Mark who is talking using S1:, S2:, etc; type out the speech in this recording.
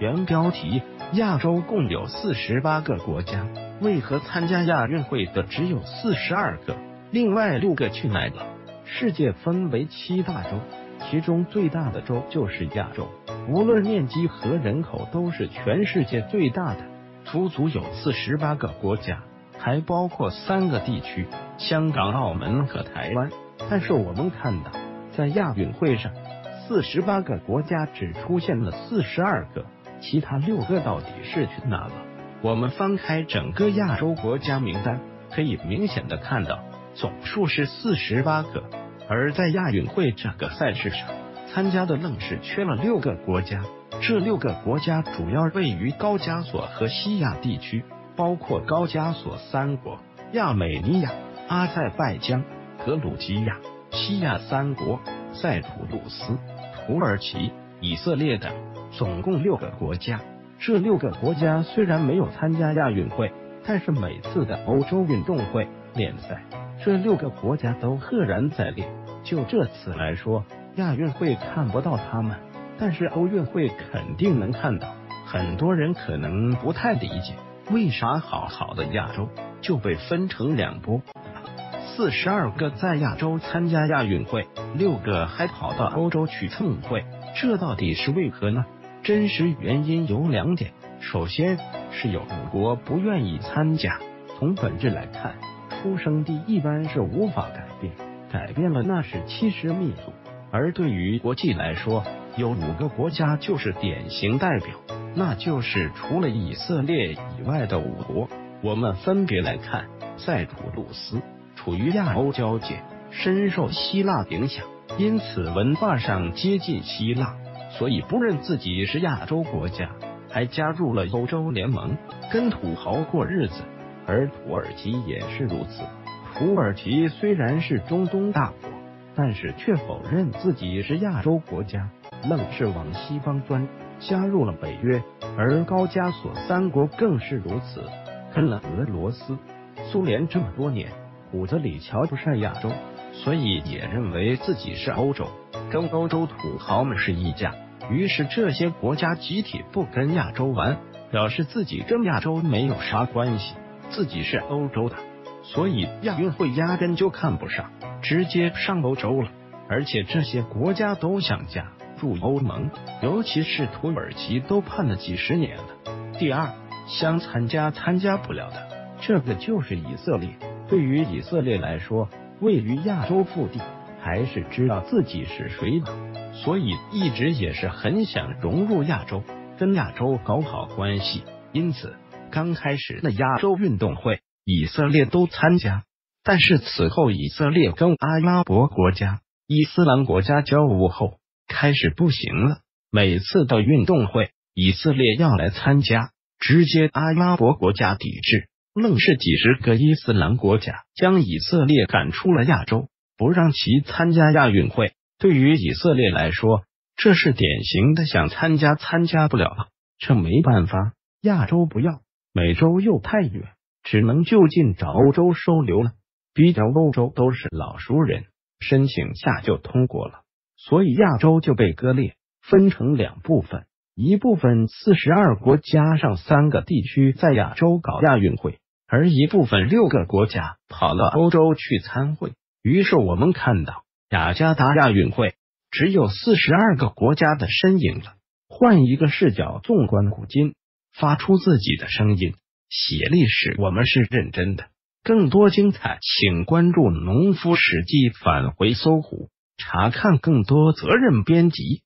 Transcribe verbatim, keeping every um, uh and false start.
S1: 原标题：亚洲共有四十八个国家，为何参加亚运会的只有四十二个？另外六个去哪了？世界分为七大洲，其中最大的洲就是亚洲，无论面积和人口都是全世界最大的，足足有四十八个国家，还包括三个地区：香港、澳门和台湾。但是我们看到，在亚运会上，四十八个国家只出现了四十二个，其他六个到底是去哪了？我们翻开整个亚洲国家名单，可以明显的看到，总数是四十八个，而在亚运会这个赛事上，参加的愣是缺了六个国家。这六个国家主要位于高加索和西亚地区，包括高加索三国、亚美尼亚、阿塞拜疆、格鲁吉亚、西亚三国、塞浦路斯、土耳其、以色列等，总共六个国家。这六个国家虽然没有参加亚运会，但是每次的欧洲运动会联赛，这六个国家都赫然在列。就这次来说，亚运会看不到他们，但是欧运会肯定能看到。很多人可能不太理解，为啥好好的亚洲就被分成两波，四十二个在亚洲参加亚运会，六个还跑到欧洲去蹭会，这到底是为何呢？真实原因有两点，首先是有五国不愿意参加。从本质来看，出生地一般是无法改变，改变了那是欺师灭祖。而对于国际来说，有五个国家就是典型代表，那就是除了以色列以外的五国。我们分别来看，塞浦路斯处于亚欧交界，深受希腊影响，因此文化上接近希腊，所以不认自己是亚洲国家，还加入了欧洲联盟，跟土豪过日子。而土耳其也是如此，土耳其虽然是中东大国，但是却否认自己是亚洲国家，愣是往西方钻，加入了北约。而高加索三国更是如此，跟了俄罗斯、苏联这么多年，骨子里瞧不上亚洲，所以也认为自己是欧洲，跟欧洲土豪们是一家。于是这些国家集体不跟亚洲玩，表示自己跟亚洲没有啥关系，自己是欧洲的，所以亚运会压根就看不上，直接上欧洲了。而且这些国家都想加入欧盟，尤其是土耳其都盼了几十年了。第二，想参加参加不了的，这个就是以色列。对于以色列来说，位于亚洲腹地，还是知道自己是谁的，所以一直也是很想融入亚洲，跟亚洲搞好关系。因此刚开始的亚洲运动会，以色列都参加，但是此后以色列跟阿拉伯国家、伊斯兰国家交恶后，开始不行了。每次到运动会，以色列要来参加，直接阿拉伯国家抵制，愣是几十个伊斯兰国家将以色列赶出了亚洲，不让其参加亚运会。对于以色列来说，这是典型的想参加参加不了了，这没办法，亚洲不要，美洲又太远，只能就近找欧洲收留了。比较欧洲都是老熟人，申请下就通过了，所以亚洲就被割裂，分成两部分，一部分四十二国加上三个地区在亚洲搞亚运会，而一部分六个国家跑到欧洲去参会。于是我们看到雅加达亚运会只有四十二个国家的身影了。换一个视角纵观古今，发出自己的声音，写历史，我们是认真的。更多精彩请关注农夫史记，返回搜狐，查看更多责任编辑。